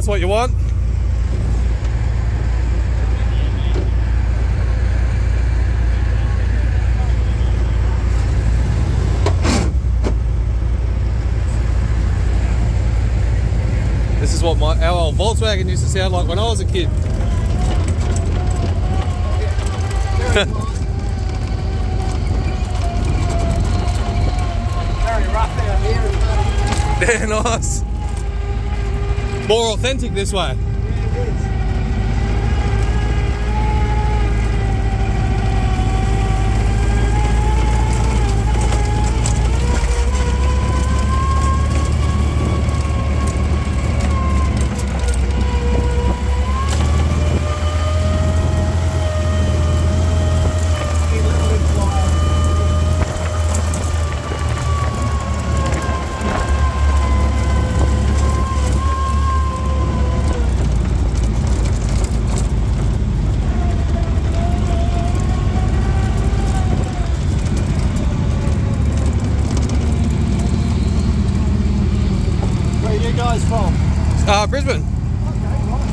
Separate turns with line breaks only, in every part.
that's what you want. This is what our old Volkswagen used to sound like when I was a kid.
Very rough out here, isn't it?
Yeah, nice. More authentic this way.
Yeah, it is. Where are you guys from?
Brisbane.
Okay, right.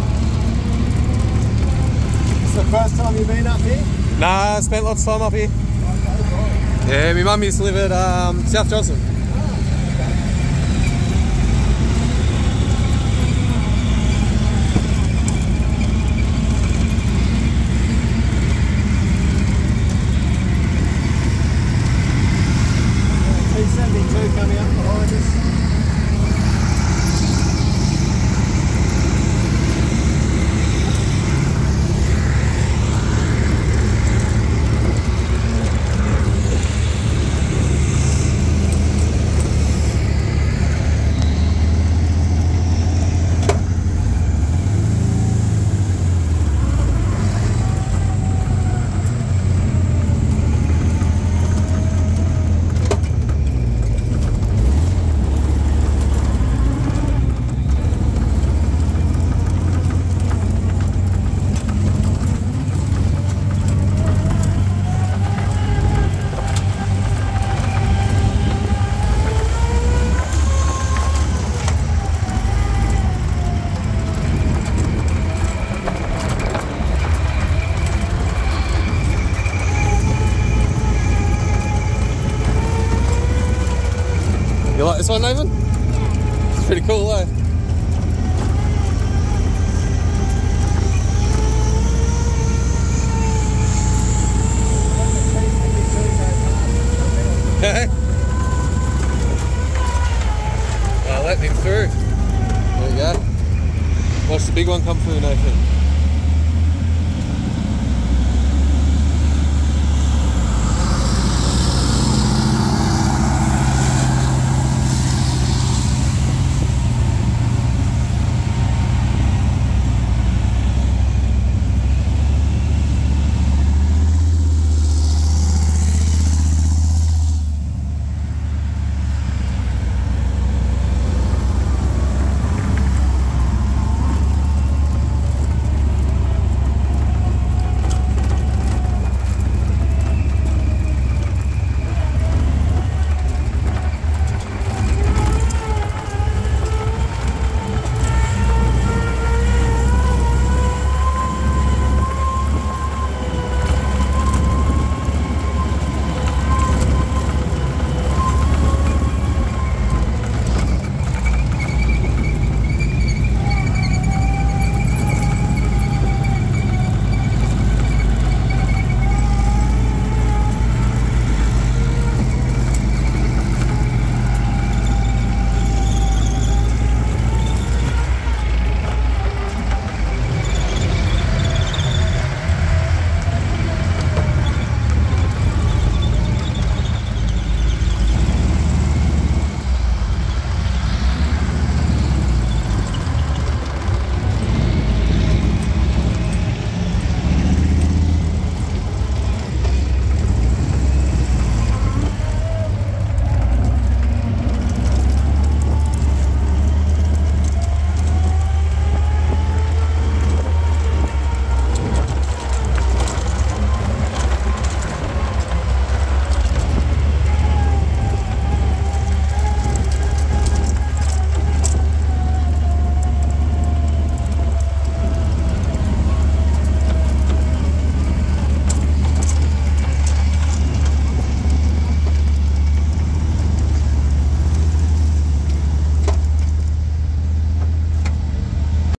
It's the first time you've been up here?
Nah, I spent lots of time up here.
Okay, right.
Yeah, my mum used to live at South Johnson.
T72 coming up behind us.
You like this one, Nathan? Yeah. It's pretty cool, eh? Let him through. There you go. Watch the big one come through, Nathan.